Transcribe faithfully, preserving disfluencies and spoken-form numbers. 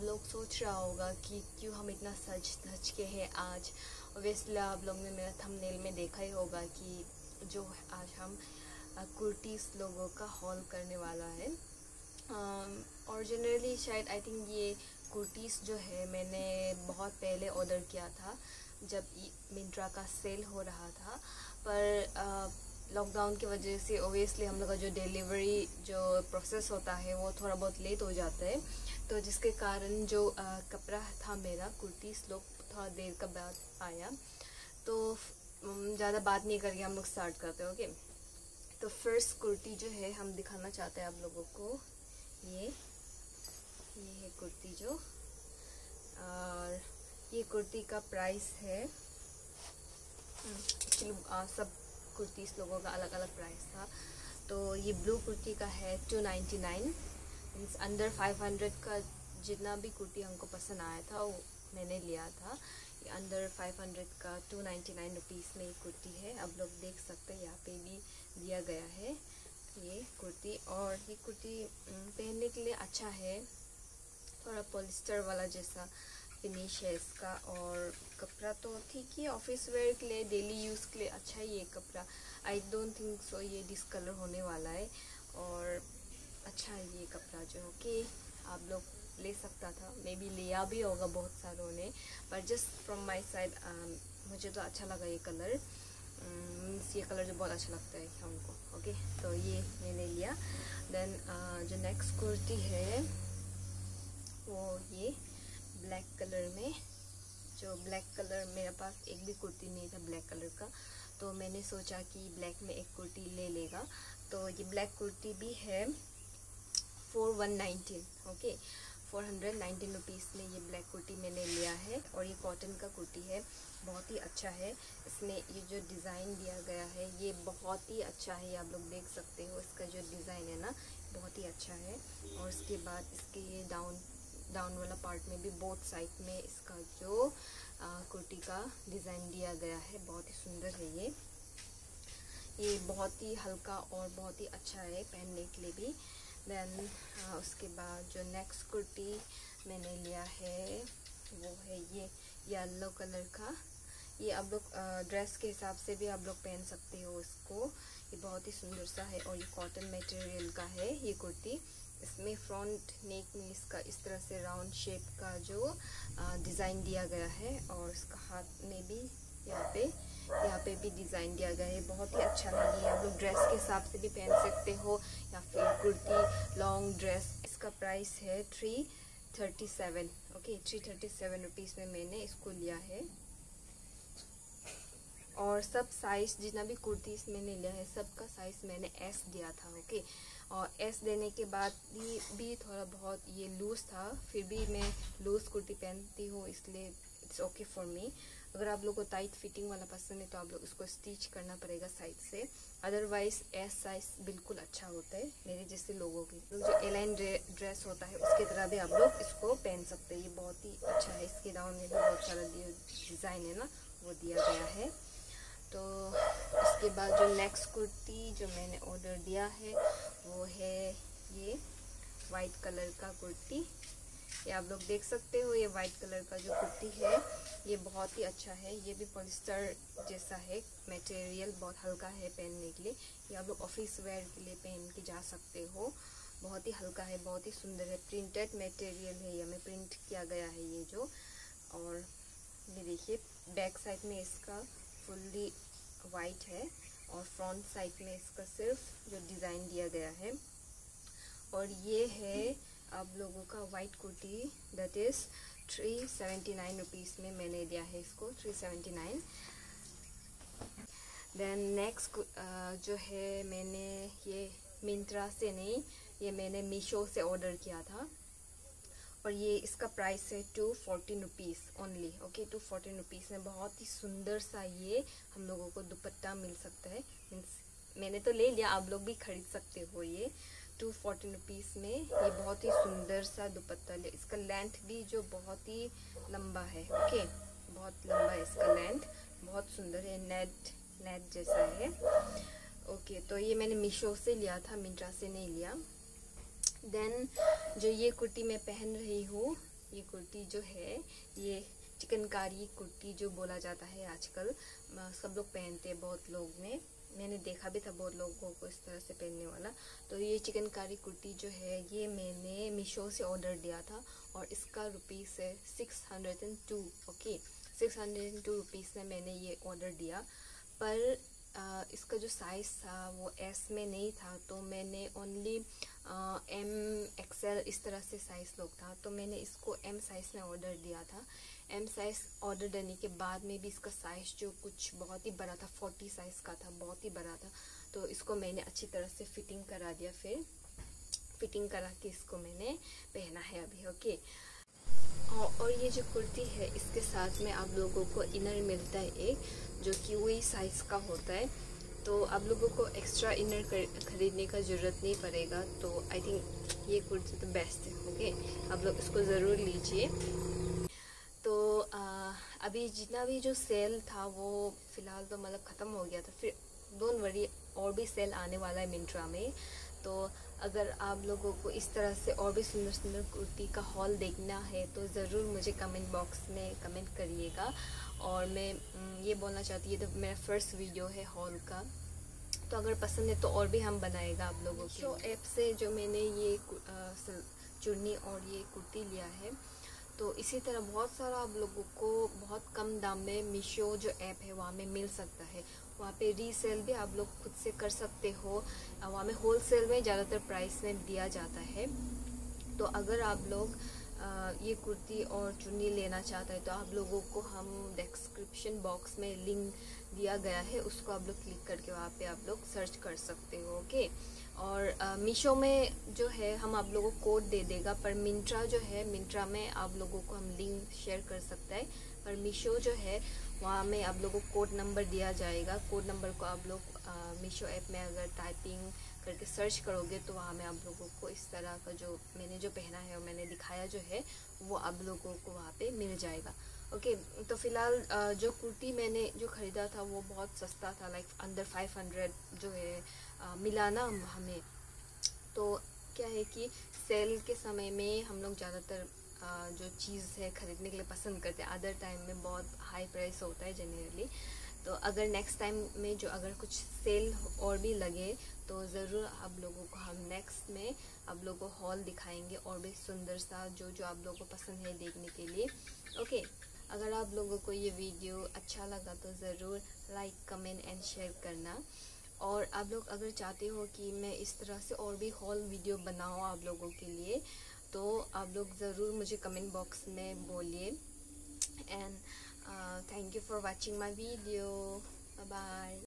लोग सोच रहा होगा कि क्यों हम इतना सज धज के हैं आज। ऑब्वियसली आप लोग ने मेरा थंबनेल में देखा ही होगा कि जो आज हम कुर्तीस लोगों का हॉल करने वाला है। और जनरली शायद आई थिंक ये कुर्तीस जो है मैंने बहुत पहले ऑर्डर किया था जब मिंत्रा का सेल हो रहा था, पर लॉकडाउन की वजह से ओबियसली हम लोग का जो डिलीवरी जो प्रोसेस होता है वो थोड़ा बहुत लेट हो जाता है, तो जिसके कारण जो आ, कपड़ा था मेरा कुर्तीस लोग थोड़ा देर का बाद आया। तो ज़्यादा बात नहीं करके हम लोग स्टार्ट करते हैं। ओके, तो फर्स्ट कुर्ती जो है हम दिखाना चाहते हैं आप लोगों को। ये ये है कुर्ती जो, और ये कुर्ती का प्राइस है, एक्चुअली सब कुर्तीस लोगों का अलग अलग प्राइस था। तो ये ब्लू कुर्ती का है two ninety nine, means under five hundred का जितना भी कुर्ती हमको पसंद आया था वो मैंने लिया था। ये अंडर फाइव हंड्रेड का टू नाइन्टी नाइन रुपीज़ में ये कुर्ती है। आप लोग देख सकते हैं यहाँ पे भी दिया गया है ये कुर्ती। और ये कुर्ती पहनने के लिए अच्छा है, थोड़ा पॉलिस्टर वाला जैसा फिनिश है इसका। और कपड़ा तो ठीक ही, ऑफिस वेयर के लिए डेली यूज़ के लिए अच्छा ही ये कपड़ा। आई डोंट थिंक सो ये डिसकलर होने वाला है, और अच्छा है ये कपड़ा जो कि आप लोग ले सकता था, मे बी लिया भी होगा बहुत सारों ने, पर जस्ट फ्रॉम माय साइड मुझे तो अच्छा लगा ये कलर। मीन्स ये कलर जो बहुत अच्छा लगता है हमको। ओके, तो ये मैंने लिया। देन uh, जो नेक्स्ट कुर्ती है वो ये ब्लैक कलर में, जो ब्लैक कलर मेरे पास एक भी कुर्ती नहीं था ब्लैक कलर का, तो मैंने सोचा कि ब्लैक में एक कुर्ती ले लेगा। तो ये ब्लैक कुर्ती भी है four one nineteen. Okay, four hundred nineteen rupees में ये ब्लैक कुर्ती मैंने लिया है। और ये कॉटन का कुर्ती है, बहुत ही अच्छा है। इसमें ये जो डिज़ाइन दिया गया है ये बहुत ही अच्छा है, आप लोग देख सकते हो। इसका जो डिज़ाइन है ना बहुत ही अच्छा है। और उसके बाद इसके ये डाउन डाउन वाला पार्ट में भी बोथ साइड में इसका जो कुर्ती का डिज़ाइन दिया गया है बहुत ही सुंदर है। ये ये बहुत ही हल्का और बहुत ही अच्छा है पहनने के लिए भी। देन उसके बाद जो नेक्स्ट कुर्ती मैंने लिया है वो है ये येलो कलर का। ये आप लोग ड्रेस के हिसाब से भी आप लोग पहन सकते हो इसको। ये बहुत ही सुंदर सा है और ये कॉटन मटेरियल का है ये कुर्ती। इसमें फ्रंट नेक में इसका इस तरह से राउंड शेप का जो डिज़ाइन दिया गया है, और इसका हाथ में भी यहाँ पे यहाँ पे भी डिज़ाइन दिया गया है। बहुत ही अच्छा है ये, आप लोग ड्रेस के हिसाब से भी पहन सकते हो या फिर कुर्ती लॉन्ग ड्रेस। इसका प्राइस है three thirty seven. Okay, three thirty seven rupees में मैंने इसको लिया है। और सब साइज़ जितना भी कुर्तीस मैंने लिया है सबका साइज़ मैंने एस दिया था। ओके, और एस देने के बाद भी, भी थोड़ा बहुत ये लूज़ था, फिर भी मैं लूज़ कुर्ती पहनती हूँ इसलिए इट्स ओके फॉर मी। अगर आप लोग को टाइट फिटिंग वाला पसंद है तो आप लोग इसको स्टिच करना पड़ेगा साइड से, अदरवाइज एस साइज़ बिल्कुल अच्छा होता है मेरे जैसे लोगों के। तो जो एलाइन ड्रेस होता है उसकी तरह भी आप लोग इसको पहन सकते हैं। ये बहुत ही अच्छा है, इसके डाउन में भी बहुत सारा डिज़ाइन है ना वो दिया गया है। तो इसके बाद जो नेक्स्ट कुर्ती जो मैंने ऑर्डर दिया है वो है ये वाइट कलर का कुर्ती। ये आप लोग देख सकते हो, ये वाइट कलर का जो कुर्ती है ये बहुत ही अच्छा है। ये भी पॉलिस्टर जैसा है, मटेरियल बहुत हल्का है पहनने के लिए। ये आप लोग ऑफिस वेयर के लिए पहन के जा सकते हो। बहुत ही हल्का है, बहुत ही सुंदर है, प्रिंटेड मटेरियल है, ये में प्रिंट किया गया है ये जो। और ये देखिए बैक साइड में इसका फुल्ली वाइट है और फ्रंट साइड में इसका सिर्फ जो डिज़ाइन दिया गया है। और ये है आप लोगों का वाइट कुर्ती, that is three seventy nine rupees में मैंने दिया है इसको, three seventy nine. Then next जो है मैंने ये मिंत्रा से नहीं, ये मैंने मीशो से ऑर्डर किया था। और ये इसका प्राइस है two fourteen rupees only. Okay, two fourteen rupees में बहुत ही सुंदर सा ये हम लोगों को दुपट्टा मिल सकता है। मीन्स मैंने तो ले लिया, आप लोग भी खरीद सकते हो। ये टू फोर्टीन रुपीज़ में ये बहुत ही सुंदर सा दुपट्टा ले। इसका लेंथ भी जो बहुत ही लंबा है। ओके, बहुत लंबा है इसका लेंथ, बहुत सुंदर है, नेट नेट जैसा है। ओके, तो ये मैंने मीशो से लिया था, मिंत्रा से नहीं लिया। देन जो ये कुर्ती मैं पहन रही हूँ ये कुर्ती जो है ये चिकनकारी कुर्ती जो बोला जाता है आजकल, सब लोग पहनते हैं, बहुत लोग ने मैंने देखा भी था बहुत लोगों को इस तरह से पहनने वाला। तो ये चिकनकारी कुर्ती जो है ये मैंने मीशो से ऑर्डर दिया था और इसका रुपीस है six hundred and two. Okay, six hundred and two rupees में मैंने ये ऑर्डर दिया, पर आ, इसका जो साइज़ था वो एस में नहीं था, तो मैंने ओनली एम एक्सएल इस तरह से साइज़ लोग था, तो मैंने इसको एम साइज़ में ऑर्डर दिया था। एम साइज़ ऑर्डर देने के बाद में भी इसका साइज़ जो कुछ बहुत ही बड़ा था, फोर्टी साइज़ का था, बहुत ही बड़ा था। तो इसको मैंने अच्छी तरह से फिटिंग करा दिया, फिर फिटिंग करा के इसको मैंने पहना है अभी। ओके, और ये जो कुर्ती है इसके साथ में आप लोगों को इनर मिलता है एक, जो कि वही साइज़ का होता है, तो आप लोगों को एक्स्ट्रा इनर खरीदने का ज़रूरत नहीं पड़ेगा। तो आई थिंक ये कुर्ती तो बेस्ट है। ओके, आप लोग इसको ज़रूर लीजिए। तो आ, अभी जितना भी जो सेल था वो फ़िलहाल तो मतलब ख़त्म हो गया था, फिर डोंट वरी और भी सेल आने वाला है मिंत्रा में। तो अगर आप लोगों को इस तरह से और भी सुंदर सुंदर कुर्ती का हॉल देखना है तो ज़रूर मुझे कमेंट बॉक्स में कमेंट करिएगा। और मैं ये बोलना चाहती हूँ, तो मेरा फर्स्ट वीडियो है हॉल का, तो अगर पसंद है तो और भी हम बनाएगा आप लोगों की। शो ऐप से जो मैंने ये चुन्नी और ये कुर्ती लिया है, तो इसी तरह बहुत सारा आप लोगों को बहुत कम दाम में मीशो जो ऐप है वहाँ में मिल सकता है। वहाँ पे रीसेल भी आप लोग खुद से कर सकते हो, वहाँ में होलसेल में ज़्यादातर प्राइस में दिया जाता है। तो अगर आप लोग ये कुर्ती और चुन्नी लेना चाहते हैं तो आप लोगों को हम डिस्क्रिप्शन बॉक्स में लिंक दिया गया है, उसको आप लोग क्लिक करके वहाँ पे आप लोग सर्च कर सकते हो। ओके, और मीशो में जो है हम आप लोगों को कोड दे देगा, पर मिंत्रा जो है मिंत्रा में आप लोगों को हम लिंक शेयर कर सकते हैं, पर मीशो जो है वहाँ में आप लोगों को कोड नंबर दिया जाएगा। कोड नंबर को आप लोग मीशो ऐप में अगर टाइपिंग करके सर्च करोगे तो वहाँ में आप लोगों को इस तरह का जो मैंने जो पहना है और मैंने दिखाया जो है वो आप लोगों को वहाँ पे मिल जाएगा। ओके, तो फ़िलहाल जो कुर्ती मैंने जो ख़रीदा था वो बहुत सस्ता था, लाइक अंडर फाइव हंड्रेड जो है आ, मिला ना हमें। तो क्या है कि सेल के समय में हम लोग ज़्यादातर जो चीज़ है ख़रीदने के लिए पसंद करते हैं, अदर टाइम में बहुत हाई प्राइस होता है जनरली। तो अगर नेक्स्ट टाइम में जो अगर कुछ सेल और भी लगे तो ज़रूर आप लोगों को हम नेक्स्ट में आप लोगों को हॉल दिखाएंगे और भी सुंदर सा जो जो आप लोगों को पसंद है देखने के लिए। ओके, अगर आप लोगों को ये वीडियो अच्छा लगा तो ज़रूर लाइक कमेंट एंड शेयर करना। और आप लोग अगर चाहते हो कि मैं इस तरह से और भी हॉल वीडियो बनाऊँ आप लोगों के लिए, तो आप लोग ज़रूर मुझे कमेंट बॉक्स में बोलिए। And thank you for watching my video, bye bye.